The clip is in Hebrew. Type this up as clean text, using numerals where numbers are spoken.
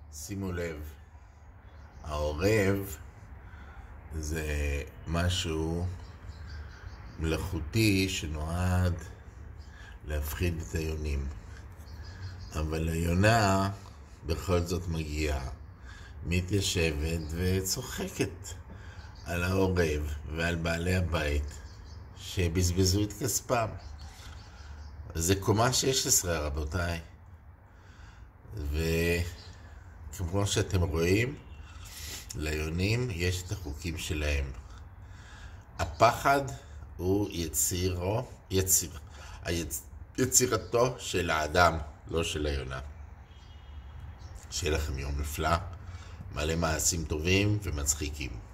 שימו לב, העורב זה משהו מלאכותי שנועד להפחיד את היונים. אבל היונה בכל זאת מגיעה, מתיישבת וצוחקת על העורב ועל בעלי הבית שבזבזו את כספם. זה קומה 16, רבותיי. וכמו שאתם רואים, ליונים יש את החוקים שלהם. הפחד הוא יצירתו של האדם, לא של היונה. שיהיה לכם יום נפלא, מלא מעשים טובים ומצחיקים.